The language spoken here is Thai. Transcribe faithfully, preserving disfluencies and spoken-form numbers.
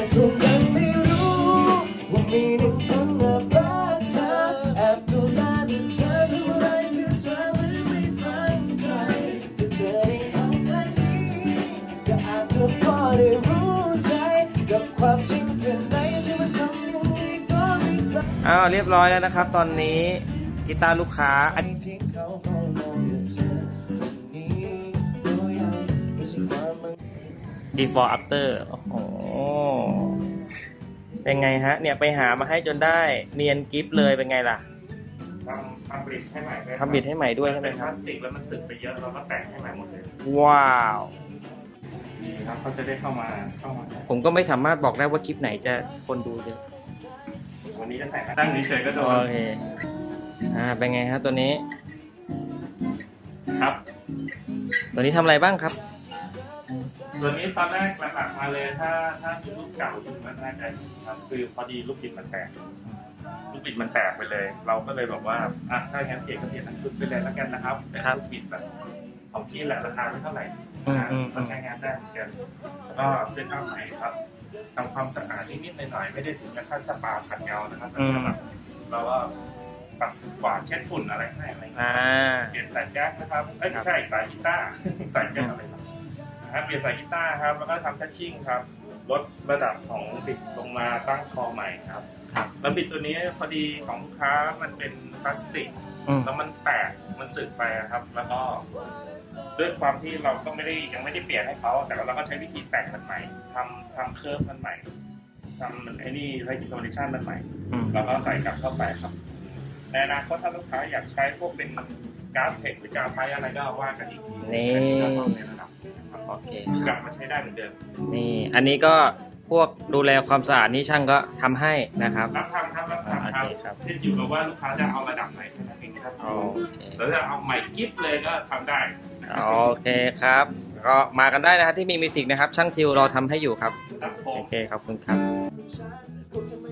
คงยังไม่รู้ว่ามีหนึ่งคนแอบรักเธอแอบดูแลเธอทำอะไรคือเธอไม่ไม่ตั้งใจจะเธอได้ทำแบบนี้ก็อาจจะพอได้รู้ใจกับความจริงแค่ไหนที่มันทำอย่างนี้ก็ไม่ได้อ้าวเรียบร้อยแล้วนะครับตอนนี้กีตาร์ลูกค้าbefore after โอ้โหเป็นไงฮะเนี่ยไปหามาให้จนได้เนียนกิฟต์เลยเป็นไงล่ะทำทำบิดให้ใหม่ทำบิดให้ใหม่ด้วยใช่ไหมครับพลาสติกแล้วมันสึกไปเยอะเราก็แต่งให้ใหม่หมดเลยว้าวนี่ครับเขาจะได้เข้ามาเข้ามาผมก็ไม่สามารถบอกได้ว่าคลิปไหนจะคนดูเยอะวันนี้จะแต่งตั้งนี้เฉยก็โดนโอเคอ่าเป็นไงฮะตัวนี้ครับตัวนี้ทำอะไรบ้างครับตัวนี้ตอนแรกหลักๆมาเลยถ้าถ้าลูกเก่าอยู่มันน่าจะครับคือพอดีลูกบิดมันแตกลูกบิดมันแตกไปเลยเราก็เลยบอกว่าอ่ะถ้างั้นเปลี่ยนก็เปลี่ยนทั้งชุดไปเลยแล้วกันนะครับเป็นลูกบิดแบบของที่แหละราคาไม่เท่าไหร่นะมันใช้งานได้เหมือนกันก็เซ็ตอัพใหม่ครับทำความสะอาดนิดๆหน่อยๆไม่ได้ถึงกับขั้นสปาขัดเงานะครับเราก็ปรับกวาดเช็ดฝุ่นอะไรให้อะไรเปลี่ยนสายแก๊สนะครับเอ้ยไม่ใช่สายกีตาร์สายแก๊สอะไรครับเปลี่ยนสายกีตาร์ครับแล้วก็ทำทัชชิ่งครับลดระดับของบิดลงมาตั้งคอใหม่ครับแล้วบิดตัวนี้พอดีของลูกค้ามันเป็นพลาสติกแล้วมันแตกมันสึกไปครับแล้วก็ด้วยความที่เราก็ไม่ได้ยังไม่ได้เปลี่ยนให้เขาแต่เราก็ใช้วิธีแต่งมันใหม่ทำทำเคอร์ฟมันใหม่ทำเหมือนไอ้นี่ไลท์คอมบิเนชั่นมันใหม่แล้วก็ใส่กลับเข้าไปครับในอนาคตถ้าลูกค้าอยากใช้พวกเป็นการ์ดเทคหรือการ์ดไฟอะไรก็ว่ากันอีกทีนี่โอเคกลับมาใช้ได้เหมือนเดิมนี่อันนี้ก็พวกดูแลความสะอาดนี่ช่างก็ทำให้นะครับรับทำครับรับทำครับที่อยู่กับว่าลูกค้าจะเอาระดับไหนแค่นั้นเองครับแล้วถ้าเอาใหม่กิ๊บเลยก็ทำได้โอเคครับก็มากันได้นะครับที่มีมิวสิกนะครับช่างทิวรอทำให้อยู่ครับโอเคขอบคุณครับ